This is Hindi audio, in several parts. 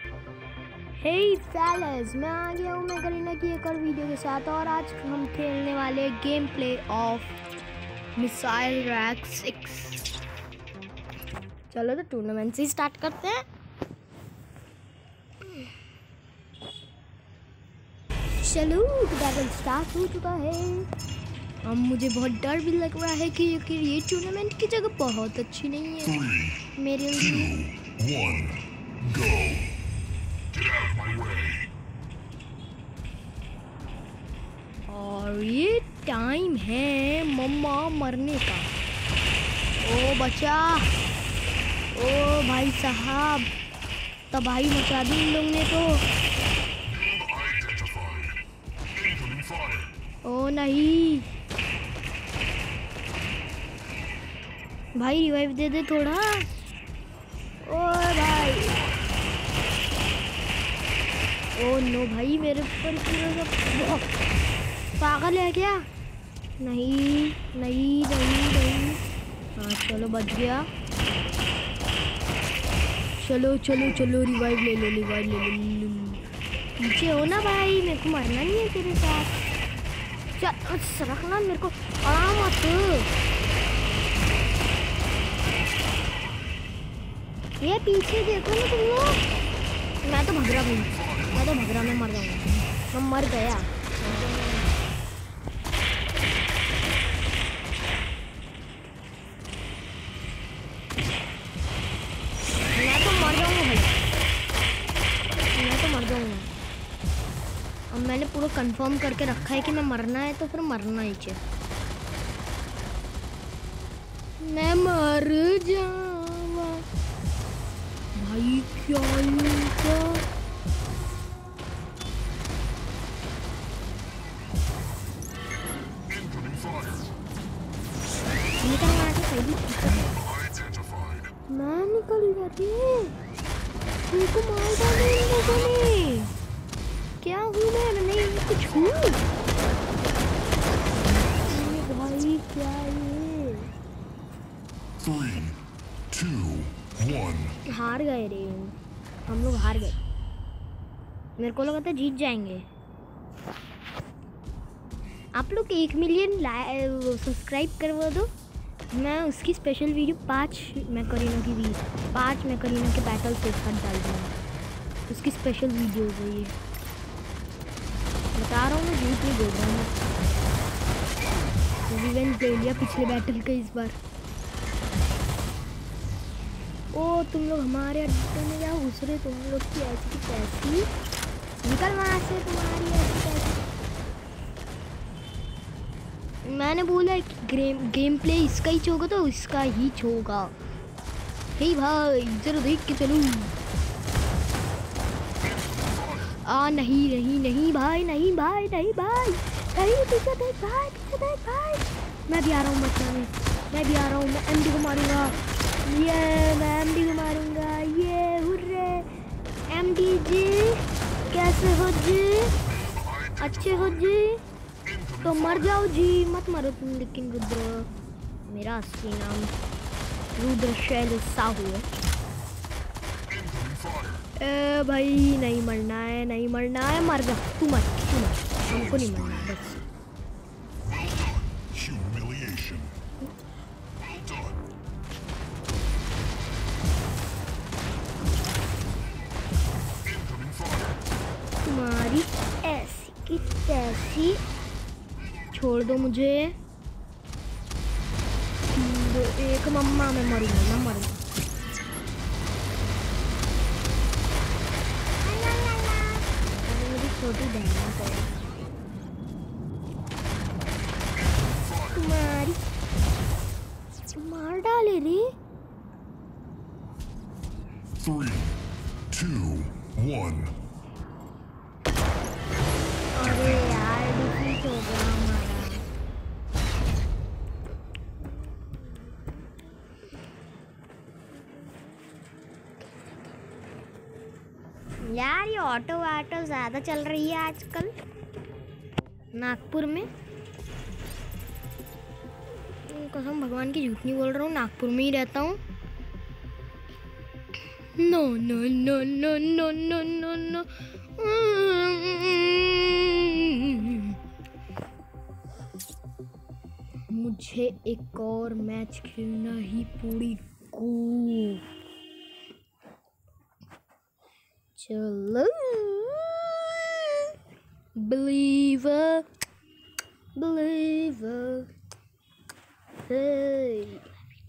हे फैलस, मैं आ गया हूँ मैं करीना की एक और वीडियो के साथ। और आज हम खेलने वाले game play of missile rack 6। चलो तो टूर्नामेंट से स्टार्ट करते हैं। चलो बैटल स्टार्ट हो चुका है। अब मुझे बहुत डर भी लग रहा है कि ये टूर्नामेंट की जगह बहुत अच्छी नहीं है मेरे लिए। और ये टाइम है मम्मा मरने का। ओ बचा, ओ भाई साहब, तबाही मचा दी इन लोग ने तो। ओ नहीं भाई, रिवाइव दे दे थोड़ा। ओ भाई, ओ नो भाई, मेरे ऊपर पूरा पागल है क्या? नहीं नहीं नहीं नहीं। हाँ चलो बच गया। चलो चलो चलो, रिवाइव ले लो, रिवाइव ले लो। पीछे हो ना भाई, मेरे को मरना नहीं है तेरे साथ। चल रखना मेरे को, आराम मत। ये पीछे देखो ना तुम लोग। मैं तो भग रहा भाई, मैं तो भग रहा, मैं मर जाऊंगा, मैं मर गया। मैं तो मर जाऊंगा भाई, मैं तो मर जाऊंगा। अब मैंने पूरा कंफर्म करके रखा है कि मैं मरना है तो फिर मरना ही चाहिए। मैं मर जाऊंगा भाई, क्या इनका मैं निकल जाती हूँ। उनको मार डाले इन लोगों ने। क्या हूँ मैं नहीं कुछ हूँ भाई, क्या ये? 3, 2, 1 हार गए रे, हम लोग हार गए। मेरे को लगा था जीत जाएंगे। आप लोग 1 मिलियन सब्सक्राइब करवा दो, मैं उसकी स्पेशल वीडियो 5 मैं करीना के बैटल से साथ डाल दूँगा। उसकी स्पेशल वीडियो है ये, बता रहा हूँ, मैं झूठ नहीं बोल रहा हूँ। रिवेंज ले लिया पिछले बैटल का इस बार। ओ तुम लोग हमारे अड्डे में क्या घुस रहे, तुम लोग की ऐसी की तैसी। निकल वहाँ से, तुम्हारी ऐसी तैसी। मैंने बोला कि गेम प्ले इसका ही होगा तो इसका ही होगा। हे भाई जरा देख के चलूँ। नहीं नहीं नहीं भाई, नहीं भाई, नहीं भाई, नहीं, पीछे देख भाई, पीछे देख भाई। मैं भी आ रहा हूँ बचाने, मैं भी आ रहा हूँ। मैं एमडी को मारूंगा, ये मैं एमडी को मारूंगा, ये हुर्रे। एमडी जी कैसे हो जी? अच्छे हो जी? तो मर जाओ जी, मत मरो तुम। लेकिन रुद्र, मेरा असली नाम रुद्र शैल साहू है। भाई नहीं मरना है, नहीं मरना है, मर जा तू, मर तू, मर, हमको नहीं मरना बस। तुम्हारी ऐसी की तैसी, छोड़ दो मुझे। एक मम्मा, मैं मरूंगा, मैं मरूंगा। मेरी छोटी बहन है तुम्हारी, मार डाले रे। 3, 2, 1 अरे यार डिफीट हो गया हमारा। यार ये ऑटो वाटो ज़्यादा चल रही है आजकल नागपुर में। कसम भगवान की झूठ नहीं बोल रहा हूँ, नागपुर में ही रहता हूँ। No no no no no no no no. मुझे एक और मैच खेलना ही पूरी को। चलो believer, believer, hey.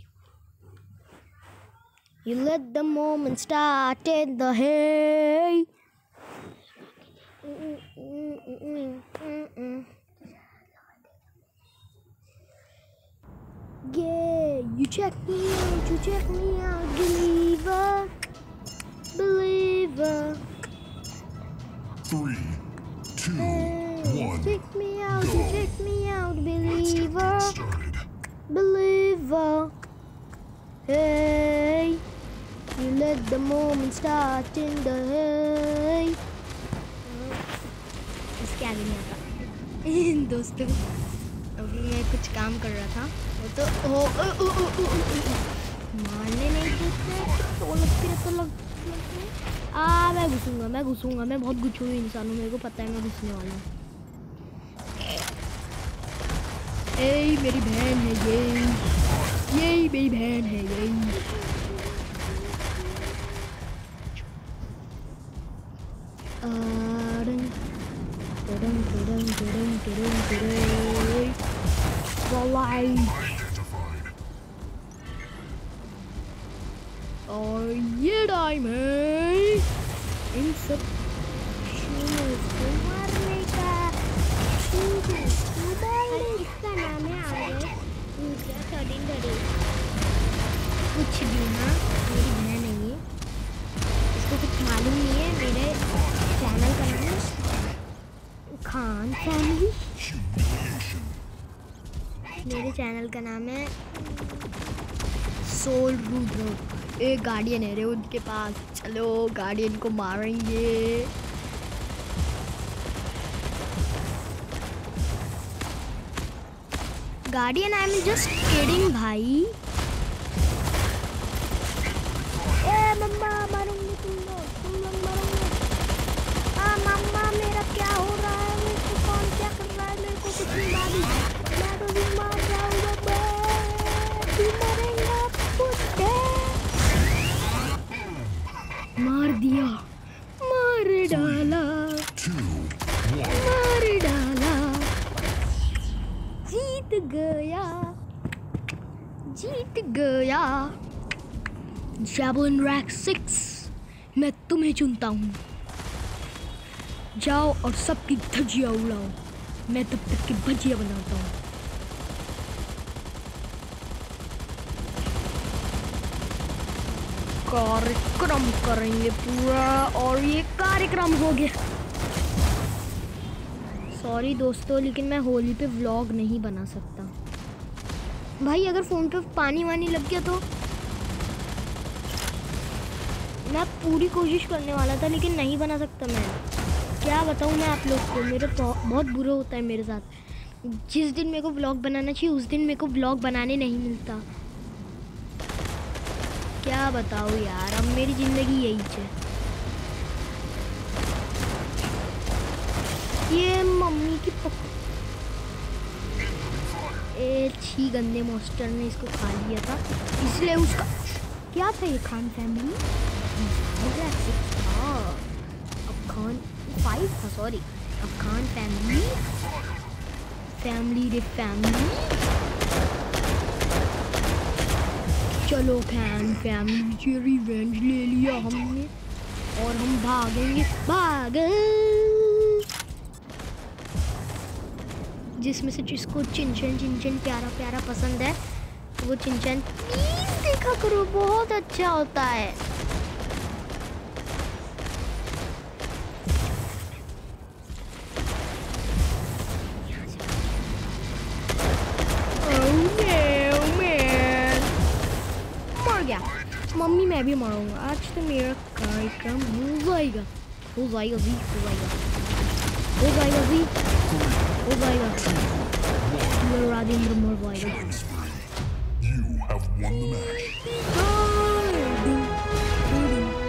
You let the moment start in the hay. Yeah, you check me out, believer, believer. 3, 2, Hey, 1. check me out, Go. check me out, Let's get believer, things started. believer. Hey, you let the moment start in the hay. इसके आगे नहीं आता दोस्तों। अभी मैं कुछ काम कर रहा था, वो तो मारने नहीं देते तो लगती है तो मैं घुसूंगा, मैं बहुत गुच्छू इंसान हूँ, मेरे को पता है मैं घुसने वाला हूँ। ए मेरी बहन है ये मेरी बहन है ये। और ये डायमंड इन सब को मारने का इसका नाम है आगे कुछ भी ना, मेरी बहन है ये, इसको कुछ मालूम नहीं है। मेरे चैनल का नाम है खान फैमिली, मेरे चैनल का नाम है सोल रूद्र। एक गार्डियन है रे उनके पास, चलो गार्डियन को मारेंगे। Guardian I am just kidding भाई। ए मम्मा मारूंगी तुम लोग मारूंगे। मम्मा मेरा क्या हो रहा है, मेरे को कौन क्या कर रहा है, मेरे को कुछ नहीं मालूम, मैं तो भी मार जाऊंगा, मरेंगा कुत्ते। मार दिया, मार डाला, 2, 1. मार डाला, जीत गया, जीत गया। जैवलिन रैक 6 मैं तुम्हें चुनता हूँ, जाओ और सबकी धज्जियाँ उड़ाओ, मैं तब तक की भजिया बनाता हूँ। कार्यक्रम करेंगे पूरा, और ये कार्यक्रम हो गया। सॉरी दोस्तों, लेकिन मैं होली पे व्लॉग नहीं बना सकता भाई। अगर फ़ोन पे पानी वानी लग गया तो मैं पूरी कोशिश करने वाला था, लेकिन नहीं बना सकता। मैं क्या बताऊँ मैं आप लोग को, मेरे बहुत बुरा होता है मेरे साथ। जिस दिन मेरे को व्लॉग बनाना चाहिए उस दिन मेरे को व्लॉग बनाने नहीं मिलता। क्या बताऊँ यार, अब मेरी ज़िंदगी यही है। ये मम्मी की छी गंदे मॉन्स्टर ने इसको खा लिया था, इसलिए उसका क्या था ये खान फैमिली। खान 5 था, सॉरी खान फैमिली, फैमिली रे फैमिली। चलो खान फैमिली की रिवेंज ले लिया हमने, और हम भागेंगे, जिसमें से जिसको चिंचन प्यारा प्यारा पसंद है वो चिंचन प्लीज देखा करो, बहुत अच्छा होता है। मर गया मम्मी, मैं भी मरूंगा आज तो मेरा कार्यक्रम हो जाएगा राजेंद्र मर जाएगा। You have won the match.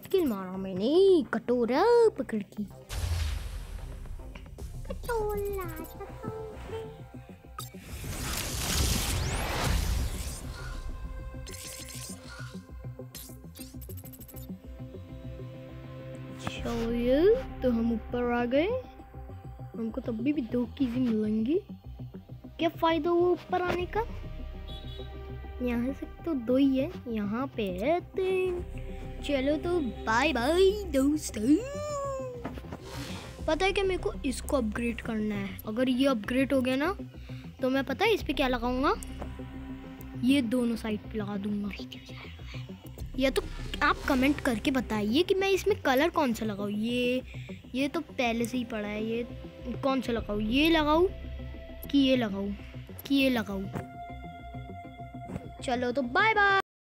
किल मारा मैंने कटोरा पकड़ के। चलिए तो हम ऊपर आ गए। हमको तब भी 2 कीज़ मिलेंगी। क्या फायदा हुआ ऊपर आने का? यहाँ से तो 2 ही है, यहाँ पे है 3। चलो तो बाय बाय दोस्तों। पता है कि मेरे को इसको अपग्रेड करना है। अगर ये अपग्रेड हो गया ना तो मैं पता है इस पे क्या लगाऊंगा, ये दोनों साइड पे लगा दूंगा। या तो आप कमेंट करके बताइए कि मैं इसमें कलर कौन सा लगाऊं। ये तो पहले से ही पड़ा है, ये कौन सा लगाऊं? ये लगाऊं कि ये लगाऊं कि ये लगाऊं? चलो तो बाय बाय।